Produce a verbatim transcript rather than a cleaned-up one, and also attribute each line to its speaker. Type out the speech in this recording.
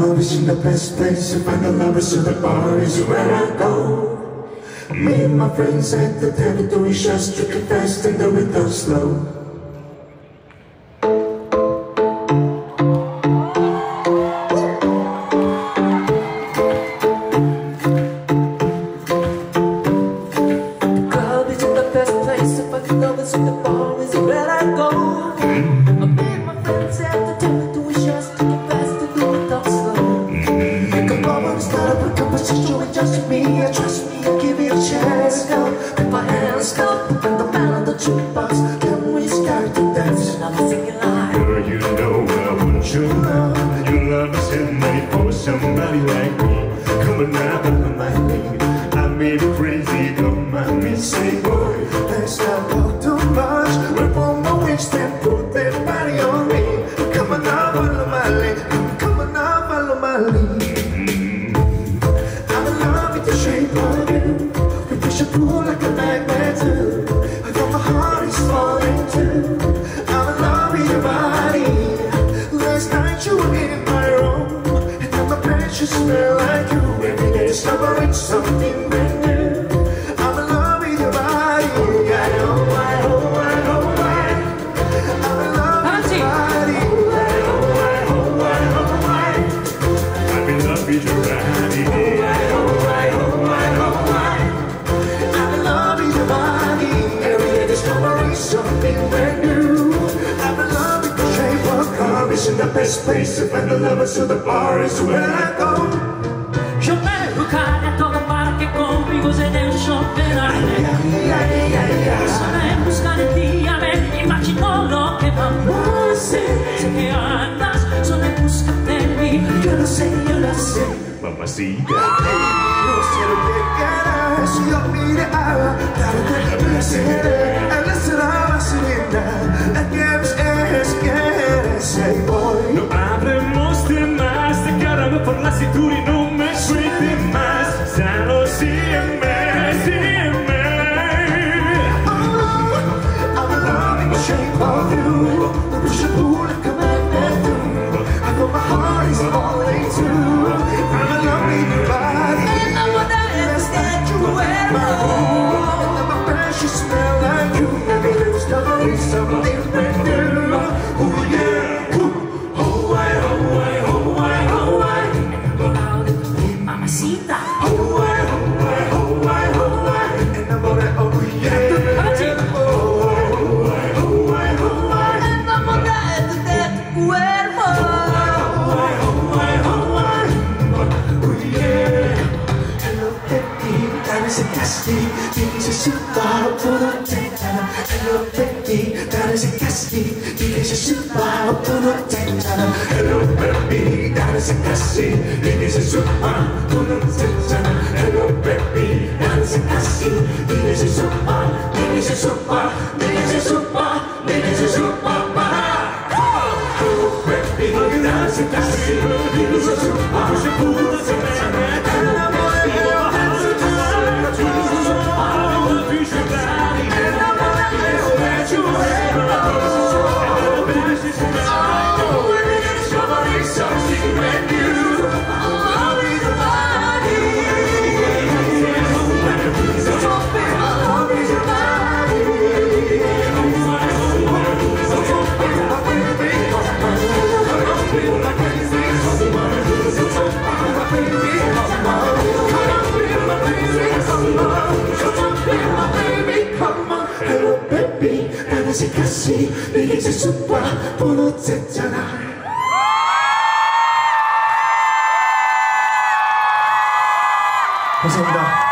Speaker 1: club is the best place to find the lovers, so the bar is where I go. Me and my friends at the table doing shots, drinking fast and the window slow. Somebody like me, come on now, come on me. I made it crazy, don't mind me, say boy. Let's not talk too much. Rip on my waist and put that body on me. Come on now, follow my lead. Come on now, follow my lead. I'm in love with the shape of you. We push and pull like a magnet too. I got my heart is falling too. I'm in love with your body. Last night you were in my room. You smell like you every day, discovering something brand new. I'm in love with your body. I know why, oh why, oh why. I'm in love with your body. I know why, oh why, oh why. I'm in love with your body. Oh why, oh why, oh why, oh why. I'm in love with your body. Every day discovering something brand new. I'm in love with the shape of car. It's in the best place to find the lovers, so the bar is where I go.
Speaker 2: Yo me buscaré a todo para que conmigo se dé un shot de aire. Solo en busca de ti, a ver, imagino lo que vamos a hacer. Sé que andas solo en busca de mí. Yo lo sé, yo lo sé.
Speaker 1: Mamacita. No sé lo que quieras, yo miraba, darte placer. Él es la vaselina, la que es, quieres, say boy.
Speaker 3: No hablemos de más, de caramba por la cintura y no me suelte más. Solo sígueme, sígueme.
Speaker 1: Oh, I'm in love with the shape of you. The push and pull like a magnet do. I know my heart is falling too. I'm in love with your body.
Speaker 2: And I wanna understand you well.
Speaker 1: And then my precious smell like you. Every day discovering something brand new. Oh yeah. Oh why, oh why, oh why, oh why.
Speaker 2: Mamacita.
Speaker 1: Oh why, oh why, oh why, oh why. And I'm gonna, oh yeah. Oh why, oh why, oh why.
Speaker 2: And I'm gonna de tu cuerpo.
Speaker 1: Oh why, oh why, oh why. Oh yeah. Hello baby, that is a casting. This is super for the tension. Hello baby, that is a casting. This is super for the tension. Hello baby, that is a casting. This is super for the tension. Hello baby, that is a casting. This is super, this is super, this is super, this is super. Hello baby, that is a casting. This is super for the tension. Hello baby, that is a casting. 아직까지 이게 제 수박 번호됐잖아. 감사합니다.